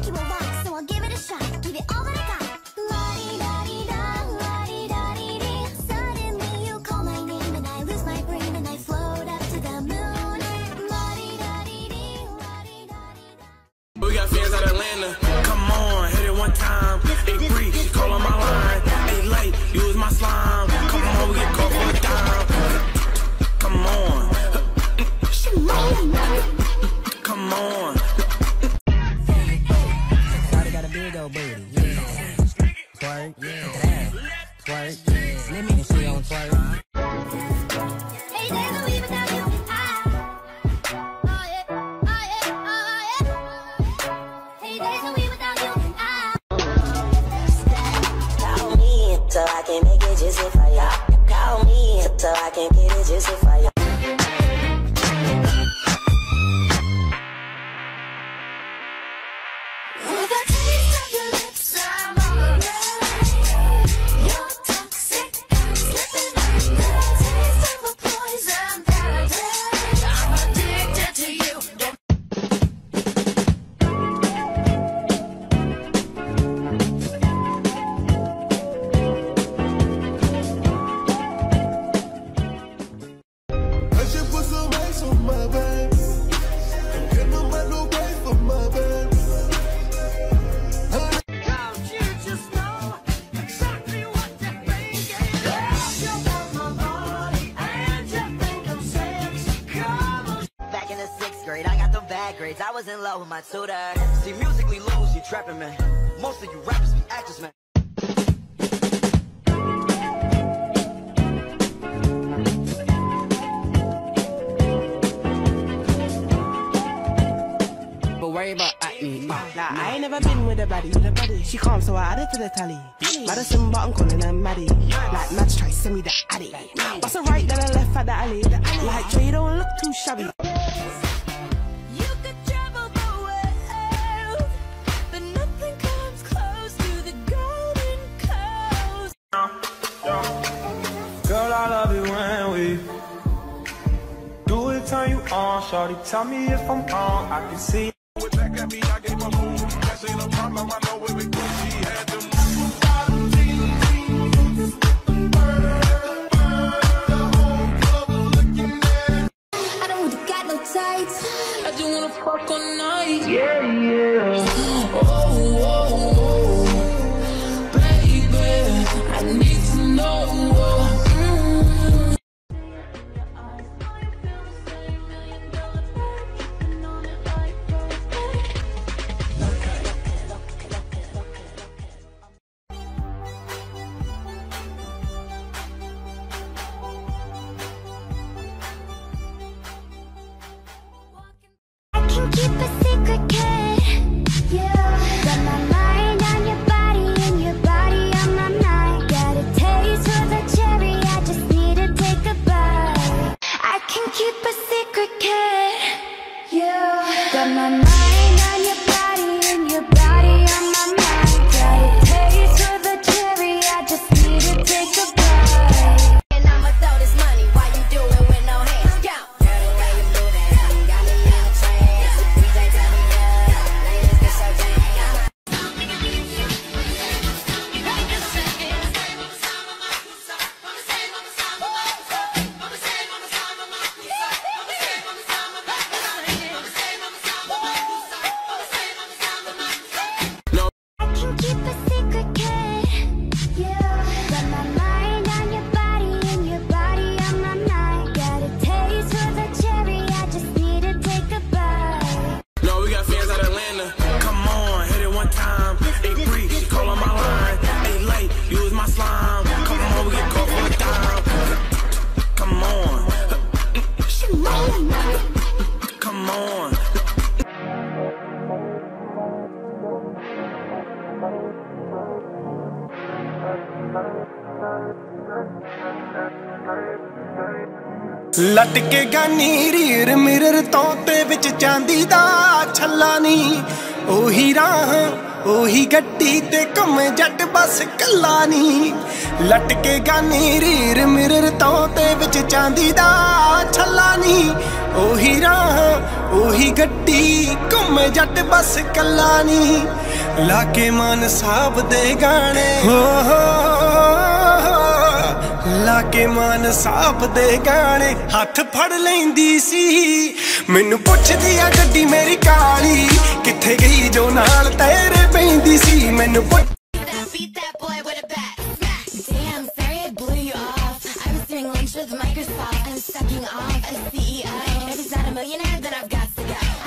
you a rock, so I'll give it a shot. Give it all that I got. La-di-da-di-da, la-di-da-di-dee. Suddenly you call my name and I lose my brain and I float up to the moon. La-di-da-di-dee, la-di-da-di-da. We got fans out of Atlanta. Come on, hit it one time. Hey, Bree, she call on my line. Hey, Light, use my slime. Come on, we get caught for a dime. Come on. Come on. Shawty got a big old booty, yeah. Twerk, yeah. Twerk, yeah. Let me and she on twerk. Hey, there's no even without you. Oh yeah, oh yeah, oh yeah. Hey, there's no even without you. Call me so I can make it just for ya. Call me so I can get it just for ya. With a taste of your lips, I'm alright. You're toxic, I'm slipping under. Taste of a poison paradise. I'm addicted to you. I should put some ice on my back. Get no man no way for my back. Don't you just know exactly what you're thinking? You want my body and you think I'm sexy. Come on. Back in the 6th grade, I got them bad grades. I was in love with my tutor. See, musically lose, you trapping, man. Most of you rappers be actors, man. But worry about acne. Nah, I ain't never been with a baddie. She calm, so I added to the tally. Madison, but I'm calling her Maddie. Like Mads try to send me the addy. Bust a right, then I left at the alley. Like Dre, don't look too shabby. You could travel the world, but nothing comes close to the golden coast. Girl, I love it when we do it, turn you on. Shorty, tell me if I'm on. I can see. Back at me, I gave her food. That ain't a problem, I know where we go. She had them. I don't want got no tights. I just wanna fuck all night. Yeah, yeah. Oh, baby, I need to know. I can keep a secret, kid. Yeah. Got my mind on your body and your body on my mind. Got a taste for the cherry, I just need to take a bite. I can keep a secret, kid. Yeah. Got my mind on your body and your body on my mind. Got a taste for the cherry, I just need to take a bite. And I'ma throw this money while you do it with no hands. Go. Girl, the way you move it, got me in a trance. DJ tell me up, ladies get so jam. I can keep a secret, kid. Yeah. Got my mind on your body and your body on my mind. Got a taste for the cherry, I just need to take a bite. No, we got fans out of Atlanta. Come on, hit it one time. Hey, Bree, she call on my line. Hey, Light, use my slime. Come on, we get caught for a dime. Come on. Come on. ਲਟਕੇਗਾ ਨੀਰ mirror ਤੋਂ ਤੇ ਵਿੱਚ ਚਾਂਦੀ ਦਾ ਛੱਲਾ ਨੀ ਉਹੀ ਰਾਹ ਉਹੀ ਗੱਡੀ ਤੇ ਘੁੰਮੇ ਜੱਟ ਬਸ ਕੱਲਾ ਨੀ ਲਟਕੇ ਗਾਨੀ ਰੀਰ ਮਿਰਰ ਤੋਂ ਤੇ ਵਿੱਚ ਚਾਂਦੀ ਦਾ ਛੱਲਾ ਨੀ ਉਹੀ ਰਾਹ ਉਹੀ ਗੱਡੀ ਘੁੰਮੇ ਜੱਟ ਬਸ ਕੱਲਾ ਨੀ ਲਾ ਕੇ ਮਾਨ ਸਾਹਿਬ ਦੇ ਗਾਣੇ ਲਾ ਕੇ ਮਾਨ ਸਾਹਿਬ ਦੇ ਗਾਣੇ ਹੱਥ ਫੜ ਲੈਂਦੀ ਸੀ ਮੈਨੂੰ ਪੁੱਛਦੀ ਆ ਗੱਡੀ ਮੇਰੀ ਕਾਲੀ ਕਿੱਥੇ ਗਈ ਜੋ ਨਾਲ ਤੇਰੇ ਪੈਂਦੀ ਸੀ ਮੈਨੂੰ Beat that boy with a bat. Damn, sorry I blew you off. I was doing lunch with Microsoft. I'm sucking off as CEO. If he's not a millionaire, then I've got to go.